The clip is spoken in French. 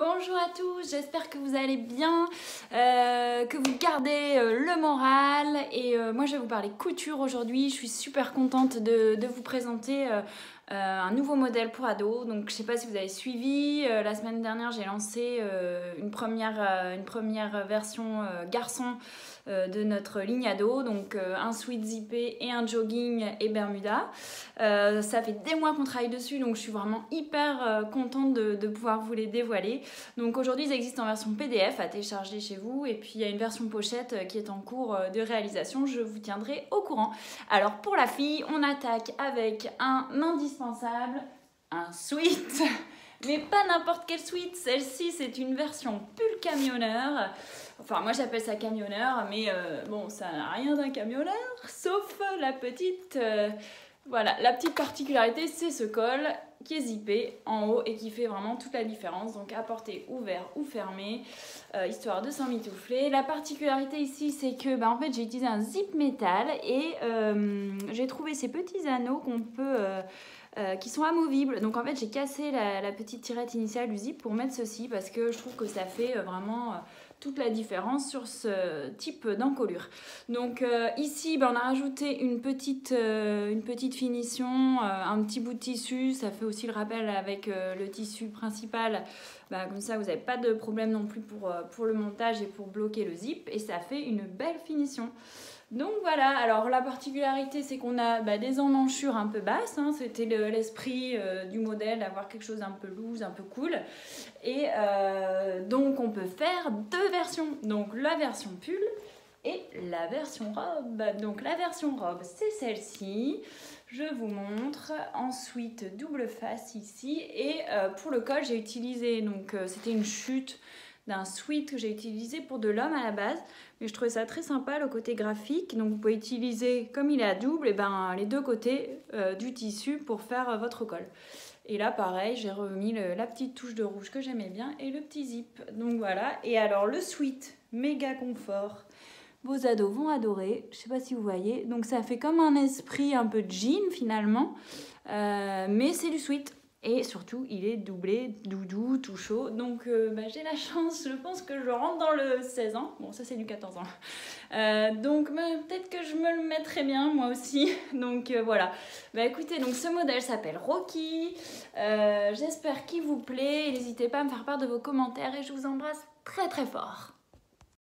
Bonjour à tous, j'espère que vous allez bien, que vous gardez le moral et moi je vais vous parler couture aujourd'hui. Je suis super contente de vous présenter un nouveau modèle pour ados. Donc je sais pas si vous avez suivi, la semaine dernière j'ai lancé une première version garçon de notre ligne ado, donc un sweat zippé et un jogging et bermuda. Ça fait des mois qu'on travaille dessus, donc je suis vraiment hyper contente de pouvoir vous les dévoiler. Donc aujourd'hui ils existent en version PDF à télécharger chez vous, et puis il y a une version pochette qui est en cours de réalisation, je vous tiendrai au courant. Alors pour la fille, on attaque avec un indispensable, un sweat. Mais pas n'importe quel sweat, celle-ci c'est une version pull camionneur. Enfin moi j'appelle ça camionneur, mais bon ça n'a rien d'un camionneur, sauf la petite... Voilà, la petite particularité c'est ce col qui est zippé en haut et qui fait vraiment toute la différence. Donc à porter ouvert ou fermé, histoire de s'en mitoufler. La particularité ici c'est que en fait j'ai utilisé un zip métal et j'ai trouvé ces petits anneaux qu'on peut... qui sont amovibles. Donc en fait j'ai cassé la petite tirette initiale du zip pour mettre ceci parce que je trouve que ça fait vraiment toute la différence sur ce type d'encolure. Donc ici on a rajouté une petite finition, un petit bout de tissu, ça fait aussi le rappel avec le tissu principal. Comme ça vous n'avez pas de problème non plus pour le montage et pour bloquer le zip, et ça fait une belle finition. Donc voilà, alors la particularité c'est qu'on a des emmanchures un peu basses, hein. C'était l'esprit du modèle, d'avoir quelque chose un peu loose, un peu cool. Et donc on peut faire deux versions, donc la version pull et la version robe. Donc la version robe c'est celle-ci, je vous montre, ensuite double face ici, et pour le col j'ai utilisé, donc c'était une chute d'un sweat que j'ai utilisé pour de l'homme à la base, mais je trouvais ça très sympa le côté graphique. Donc vous pouvez utiliser, comme il est à double, et les deux côtés du tissu pour faire votre col. Et là pareil, j'ai remis la petite touche de rouge que j'aimais bien et le petit zip. Donc voilà, et alors le sweat méga confort, vos ados vont adorer, je sais pas si vous voyez. Donc ça fait comme un esprit un peu jean finalement, mais c'est du sweat. Et surtout, il est doublé, doudou, tout chaud. Donc j'ai la chance, je pense que je rentre dans le 16 ans. Bon, ça c'est du 14 ans. Donc peut-être que je me le mettrai bien, moi aussi. Donc voilà. Écoutez, donc ce modèle s'appelle Rocky. J'espère qu'il vous plaît. N'hésitez pas à me faire part de vos commentaires et je vous embrasse très très fort.